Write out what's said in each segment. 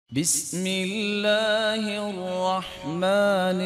بسم اللہ الرحمن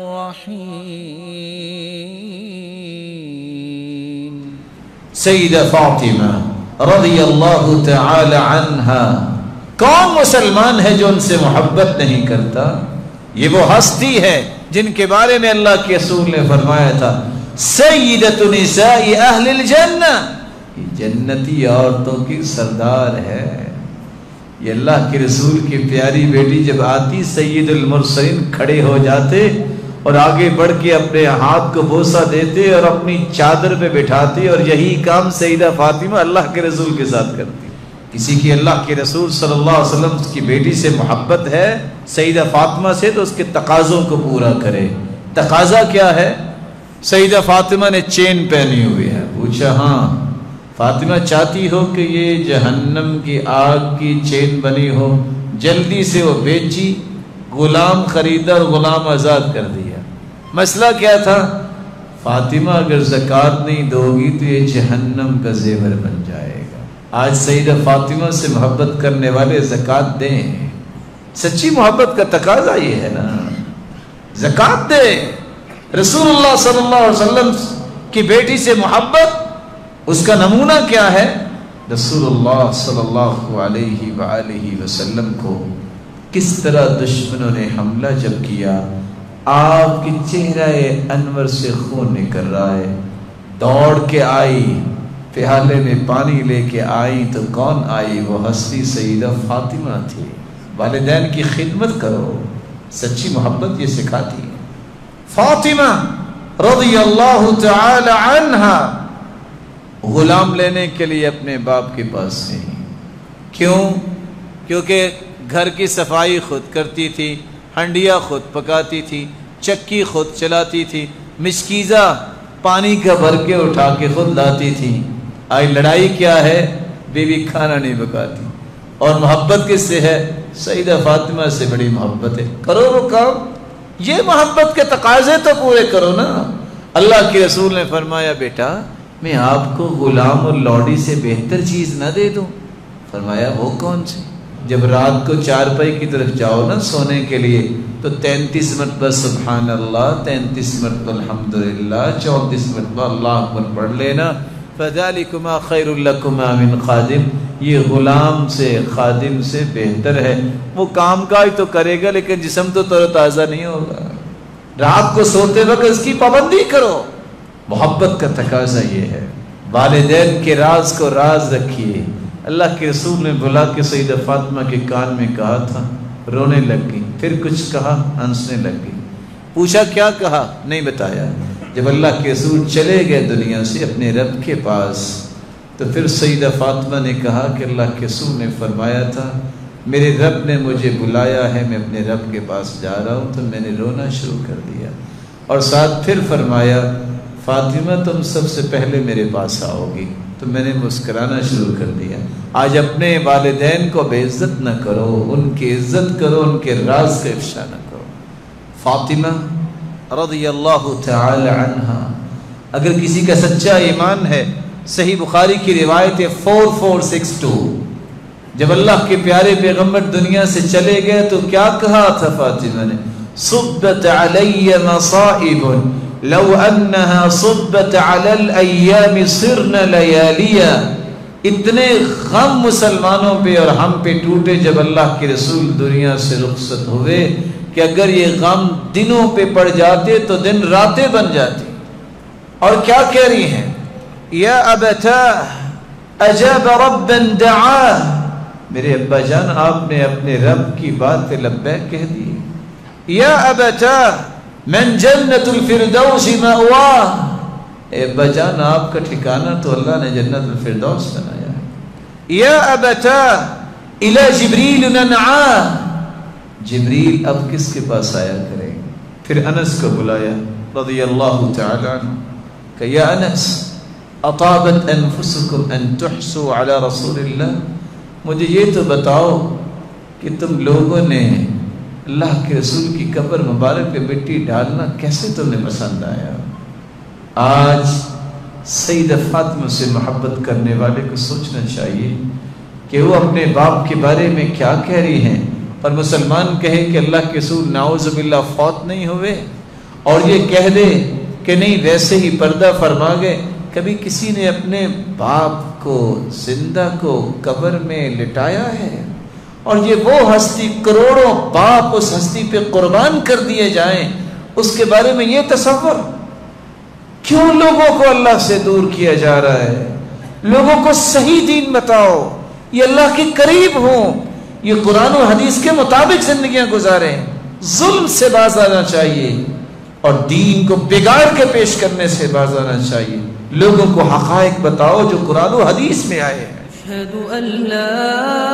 الرحیم۔ سیدہ فاطمہ رضی اللہ تعالی عنہا، کون مسلمان ہے جو ان سے محبت نہیں کرتا؟ یہ وہ ہستی ہے جن کے بارے میں اللہ کے رسول نے فرمایا تھا سیدۃ نساء اہل الجنہ، یہ جنتی عورتوں کی سردار ہے۔ یہ اللہ کے رسول کی پیاری بیٹی جب آتی، سید المرسلین کھڑے ہو جاتے اور آگے بڑھ کے اپنے ہاتھ کو بوسہ دیتے اور اپنی چادر پہ بٹھاتے، اور یہی کام سیدہ فاطمہ اللہ کے رسول کے ساتھ کرتی۔ کسی کی اللہ کے رسول صلی اللہ علیہ وسلم کی بیٹی سے محبت ہے، سیدہ فاطمہ سے، تو اس کے تقاضوں کو پورا کرے۔ تقاضا کیا ہے؟ سیدہ فاطمہ نے چین پہنی ہوئی ہے۔ پوچھا ہاں فاطمہ چاہتی ہو کہ یہ جہنم کی آگ کی چین بنی ہو؟ جلدی سے وہ بیچی، غلام خریدا اور غلام آزاد کر دیا۔ مسئلہ کیا تھا؟ فاطمہ اگر زکوٰۃ نہیں دو گی تو یہ جہنم کا زیور بن جائے گا۔ آج سیدہ فاطمہ سے محبت کرنے والے زکوٰۃ دیں۔ سچی محبت کا تقاضا یہ ہے نا، زکوٰۃ دے۔ رسول اللہ صلی اللہ علیہ وسلم کی بیٹی سے محبت، اس کا نمونہ کیا ہے؟ رسول اللہ صلی اللہ علیہ وآلہ وسلم کو کس طرح دشمنوں نے حملہ جب کیا، آپ کی چہرہ انور سے خون نکل رہا ہے، دوڑ کے آئی، پیالے میں پانی لے کے آئی، تو کون آئی؟ وہ ہستی سیدہ فاطمہ تھی۔ والدین کی خدمت کرو، سچی محبت یہ سکھاتی ہے۔ فاطمہ رضی اللہ تعالی عنہا غلام لینے کے لیے اپنے باپ کے پاس گئی۔ کیوں؟ کیونکہ گھر کی صفائی خود کرتی تھی، ہنڈیا خود پکاتی تھی، چکی خود چلاتی تھی، مشکیزہ پانی کا بھر کے اٹھا کے خود لاتی تھی۔ آج لڑائی کیا ہے؟ بیوی کھانا نہیں پکاتی۔ اور محبت کس سے ہے؟ سیدہ فاطمہ سے بڑی محبت ہے۔ کرو وہ کام، یہ محبت کے تقاضے تو پورے کرو نا۔ اللہ کے رسول نے فرمایا بیٹا میں آپ کو غلام اور لوڈی سے بہتر چیز نہ دے دوں؟ فرمایا وہ کون سی؟ جب رات کو چارپائی کی طرف جاؤ نا سونے کے لیے، تو 33 مرتبہ سبحان اللہ، 33 مرتبہ الحمدللہ، 34 مرتبہ اللہ اکبر پڑھ لینا۔ فَذَلِكُمَا خَيْرٌ لَكُمَا مِنْ خَادِمٍ، یہ غلام سے، خادم سے بہتر ہے۔ وہ کام کاج تو کرے گا لیکن جسم تو تر و تازہ نہیں ہوگا۔ رات کو سوتے وقت اس کی پابندی کرو۔ محبت کا تقاضا یہ ہے۔ والدین کے راز کو راز رکھیے۔ اللہ کے رسول نے بلا کے سیدہ فاطمہ کے کان میں کہا تھا، رونے لگ گئی، پھر کچھ کہا، ہنسنے لگ گئی۔ پوچھا کیا کہا؟ نہیں بتایا۔ جب اللہ کے رسول چلے گئے دنیا سے اپنے رب کے پاس، تو پھر سیدہ فاطمہ نے کہا کہ اللہ کے رسول نے فرمایا تھا میرے رب نے مجھے بلایا ہے، میں اپنے رب کے پاس جا رہا ہوں، تو میں نے رونا شروع کر دیا۔ اور ساتھ پھر فرمایا فاطمہ تم سب سے پہلے میرے پاس آؤ گی، تو میں نے مسکرانا شروع کر دیا۔ آج اپنے والدین کو بے عزت نہ کرو، ان کی عزت کرو، ان کے راز کا افشا نہ کرو۔ فاطمہ رضی اللہ تعالی عنہا، اگر کسی کا سچا ایمان ہے، صحیح بخاری کی روایت ہے 4462، جب اللہ کے پیارے پیغمبر دنیا سے چلے گئے تو کیا کہا تھا فاطمہ نے؟ صبت علی مصائب لو انہا صبت علی الایام صرن لیالیا، اتنے غم مسلمانوں پہ اور ہم پہ ٹوٹے جب اللہ کے رسول دنیا سے رخصت ہوئے کہ اگر یہ غم دنوں پہ پڑ جاتے تو دن راتیں بن جاتی۔ اور کیا کہہ رہی ہیں؟ یا ابتاه اجاب ربا دعاه، میرے ابا جان آپ نے اپنے رب کی بات پہ لبیک کہہ دی۔ یا ابتاه من جنت الفردوس مأواه، اے ابا جان آپ کا ٹھکانہ تو اللہ نے جنت الفردوس بنایا ہے۔ یا ابتاه الى جبریل ننعاه، جبریل اب کس کے پاس آیا کریں گے؟ پھر انس کو بلایا رضی اللہ تعالی عنہ کہ یا انس اطابت انفسکم ان تحسوا علی رسول اللہ، مجھے یہ تو بتاؤ کہ تم لوگوں نے اللہ کے رسول کی قبر مبارک پہ مٹی ڈالنا کیسے تمہیں پسند آیا؟ آج سیدہ فاطمہ سے محبت کرنے والے کو سوچنا چاہیے کہ وہ اپنے باپ کے بارے میں کیا کہہ رہی ہیں، اور مسلمان کہے کہ اللہ کے رسول نعوذ باللہ فوت نہیں ہوئے، اور یہ کہہ دے کہ نہیں ویسے ہی پردہ فرما گئے. کبھی کسی نے اپنے باپ کو زندہ کو قبر میں لٹایا ہے؟ اور یہ وہ ہستی، کروڑوں باپ اس ہستی پہ قربان کر دیے جائیں، اس کے بارے میں یہ تصور؟ کیوں لوگوں کو اللہ سے دور کیا جا رہا ہے؟ لوگوں کو صحیح دین بتاؤ، یہ اللہ کے قریب ہوں، یہ قرآن و حدیث کے مطابق زندگیاں گزاریں. ظلم سے باز آنا چاہیے اور دین کو بگاڑ کے پیش کرنے سے باز آنا چاہیے. لوگوں کو حقائق بتاؤ جو قرآن و حدیث میں آئے ہیں. أشهد أن لا